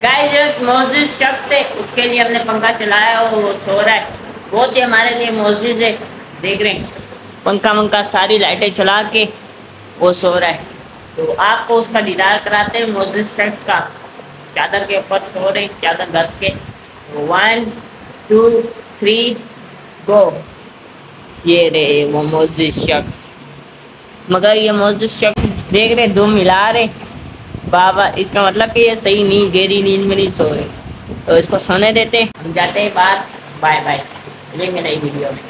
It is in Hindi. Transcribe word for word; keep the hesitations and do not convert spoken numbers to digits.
गाइस मोजिज शख्स है, उसके लिए हमने पंखा चलाया और वो सो रहा है। बहुत ही हमारे लिए मोजिज है। देख रहे हैं पंखा वंखा सारी लाइटें चला के वो सो रहा है। तो आपको उसका दीदार कराते हैं मोजिज शख्स का। चादर के ऊपर सो रहे, चादर गद के। One two three go. ये रे वो मोजिज शख्स। मगर ये मोजिज शख्स देख रहे दो मिला रहे बाबा, इसका मतलब कि ये सही नहीं, गहरी नींद में नहीं सो रहे। तो इसको सोने देते, हम जाते हैं बाहर। बाय बाय, मिलेंगे नई वीडियो में।